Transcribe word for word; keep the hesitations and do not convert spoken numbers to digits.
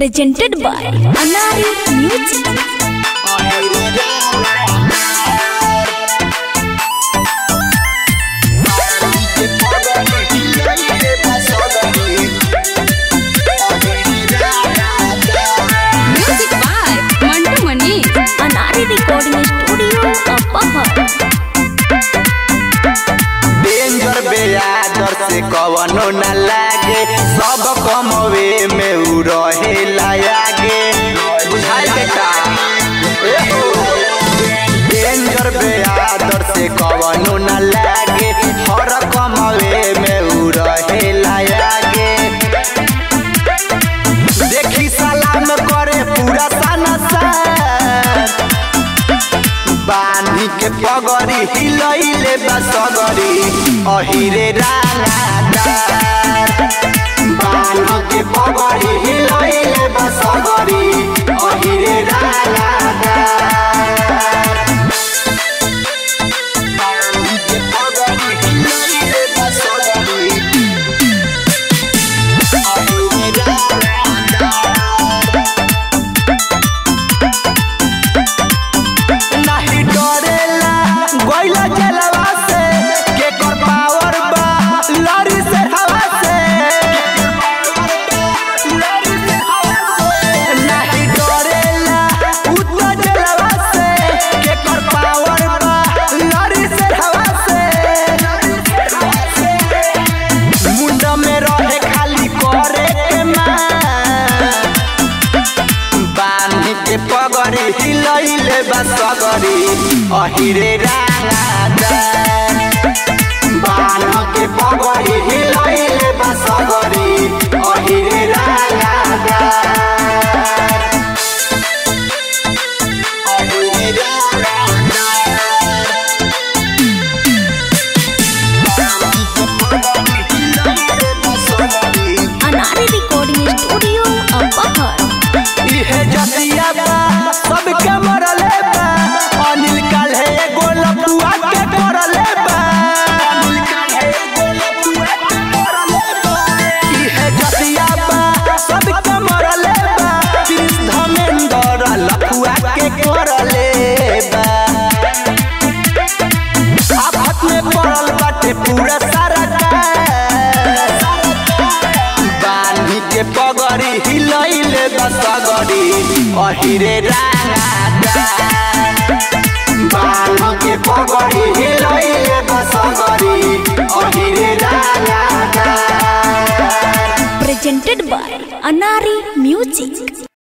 presented by Anari Music. Music by Mantu Mani. Anari Recording Studio, Apahar. Danger बेयादर से कवनो न लागे, सब कमवे में उ रहे लागे। बुझाई बेटा डेंजर बेयादर से कवनो न लागे, हर कमवे में उ रहे लागे। देखी सलाम करे पूरा सनसा, बानी के पगड़ी हिलैले बसगरी अहिरे रानादार। बानी के पगड़ी हिलैले बसगरी अहिरे रानादार। बानी के पगड़ी हिलैले बसगरी अहिरे रानादार। गइला जलवा से के कर पावर बा लड़ी से हवा से, नहीं डरेला उतना जलवा से के कर पावर बा लड़ी से हवा से। मुंडा में रहे खाली करे के मां, बानी के पगड़ी हिलैले बसगरी अहिरे रानादार। बानी के पगड़ी हिलैले बसगरी अहिरे रानादार। अहिरे रानादार। बानी के पगड़ी हिलैले बसगरी Anari Recording Studio, Apahar. इहे जतिया बा सबके मरले बा, अनिल काल्हे एगो लपुआ के करले बा। अनिल काल्हे एगो लपुआ के करले बा। इहे जतिया बा सबके मरले बा, प्रिंस धर्मेंद्र लपुआ के करले बा। आफत में पड़ल बाटे पूरा सारा बानी के पगड़ी हिलैले बसगरी अहिरे रानादार। बानी के पगड़ी हिलैले बसगरी अहिरे रानादार। Presented by Anari Music.